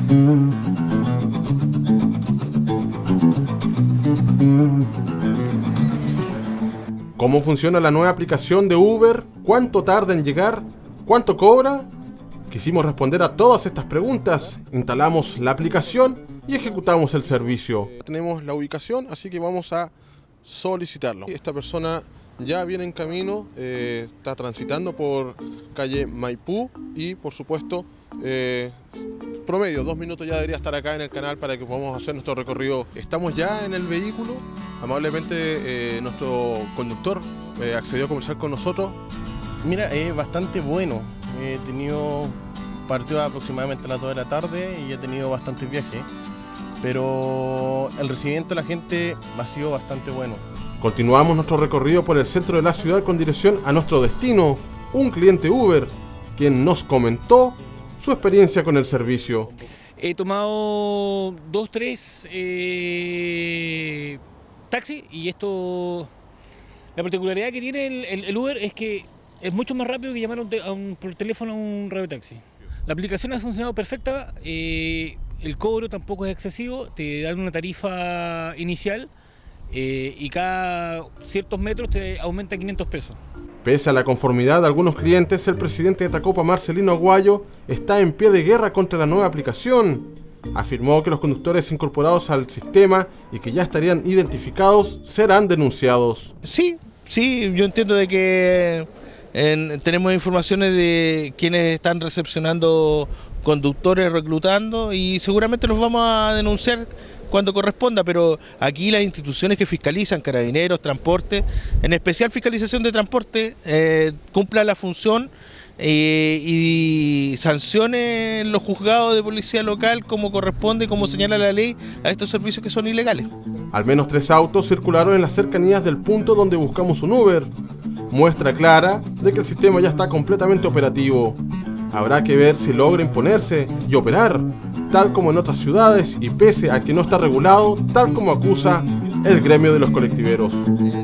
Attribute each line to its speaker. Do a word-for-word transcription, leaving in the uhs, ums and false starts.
Speaker 1: ¿Cómo funciona la nueva aplicación de Uber? ¿Cuánto tarda en llegar? ¿Cuánto cobra? Quisimos responder a todas estas preguntas, instalamos la aplicación y ejecutamos el servicio. Tenemos la ubicación, así que vamos a solicitarlo. Esta persona ya viene en camino, eh, está transitando por calle Maipú y por supuesto, eh, promedio, dos minutos ya debería estar acá en el canal para que podamos hacer nuestro recorrido. Estamos ya en el vehículo, amablemente eh, nuestro conductor eh, accedió a conversar con nosotros.
Speaker 2: Mira, es bastante bueno, he tenido, partió aproximadamente a las dos de la tarde y he tenido bastantes viajes, pero el recibimiento de la gente ha sido bastante bueno.
Speaker 1: Continuamos nuestro recorrido por el centro de la ciudad con dirección a nuestro destino, un cliente Uber, quien nos comentó su experiencia con el servicio.
Speaker 3: He tomado dos, tres eh, taxis y esto, la particularidad que tiene el, el, el Uber es que es mucho más rápido que llamar a un te, a un, por teléfono a un radiotaxi. La aplicación ha funcionado perfecta, eh, el cobro tampoco es excesivo, te dan una tarifa inicial eh, y cada ciertos metros te aumenta quinientos pesos.
Speaker 1: Pese a la conformidad de algunos clientes, el presidente de Tacopa, Marcelino Aguayo, está en pie de guerra contra la nueva aplicación. Afirmó que los conductores incorporados al sistema y que ya estarían identificados serán denunciados.
Speaker 2: Sí, sí, yo entiendo de que en, tenemos informaciones de quienes están recepcionando conductores, reclutando, y seguramente los vamos a denunciar cuando corresponda, pero aquí las instituciones que fiscalizan, Carabineros, Transporte, en especial Fiscalización de Transporte, eh, cumplan la función eh, y sancionen los juzgados de policía local como corresponde y como señala la ley a estos servicios que son ilegales.
Speaker 1: Al menos tres autos circularon en las cercanías del punto donde buscamos un Uber. Muestra clara de que el sistema ya está completamente operativo. Habrá que ver si logra imponerse y operar, tal como en otras ciudades y pese a que no está regulado, tal como acusa el gremio de los colectiveros.